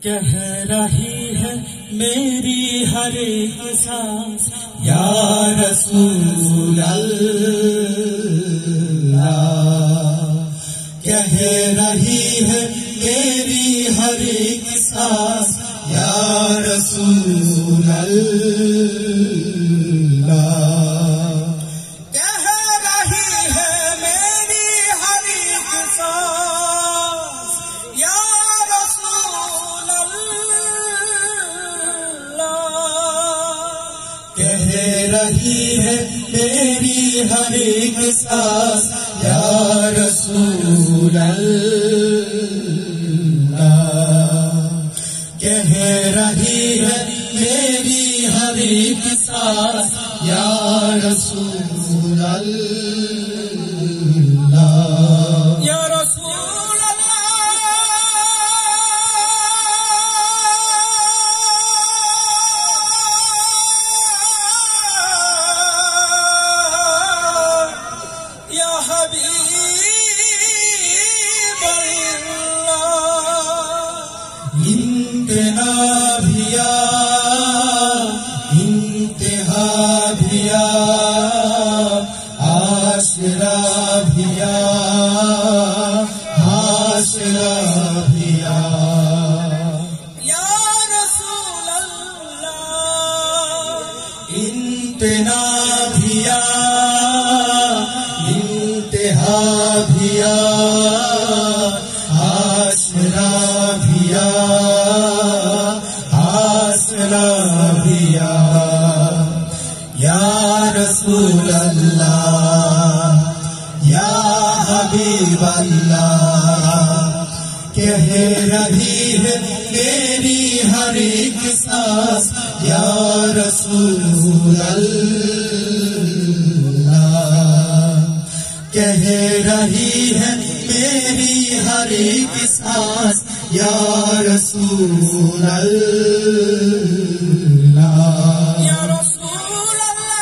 کہہ رہی ہے میری ہر ایک سانس یا رسول اللہ، کہہ رہی ہے میری ہر ایک سانس یا رسول اللہ، کہہ رہی ہے میری ہر ایک سانس یا رسول اللہ، کہہ رہی ہے میری ہر ایک سانس یا رسول اللہ، کہہ رہی ہے میری ہر ایک سانس یا رسول اللہ، یا رسول اللہ، یا حبیب اللہ، انتہا بھیا آسرا بھیا حاصلہ بھیا یا رسول اللہ، انتہا بھیا آسرا بھیا بھیا یا رسول اللہ، یا حبیب اللہ، کہہ رہی ہے میری ہر ایک سانس یا رسول اللہ، کہہ رہی ہے میری ہر ایک سانس یا رسول اللہ، یا رسول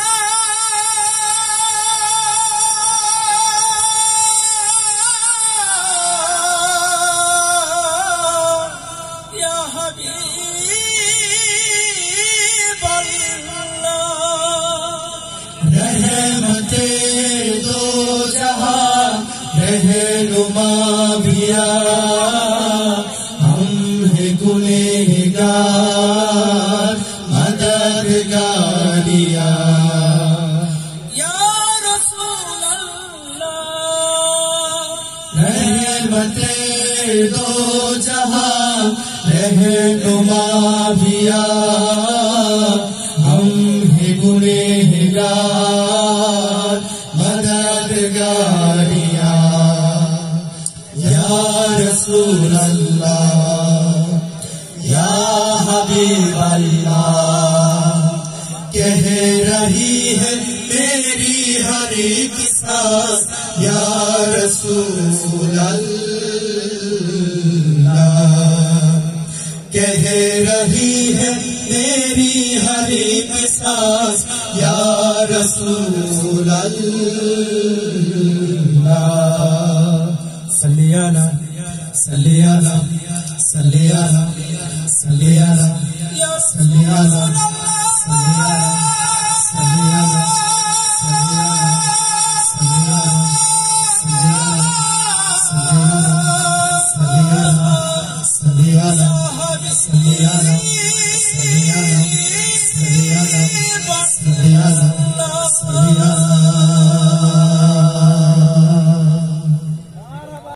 اللہ، یا حبیب اللہ، رحمت دو جہاں رہنما بھیا گنہگار مددگاریا یا رسول اللہ، رحمت دو جہاں رہنما بھیا ہم ہیں گنہگار مددگاریا یا رسول اللہ، یا حبیب اللہ، کہہ رہی ہے میری ہر ایک سانس یا رسول اللہ، کہہ رہی ہے میری ہر ایک سانس یا رسول اللہ، صلی علی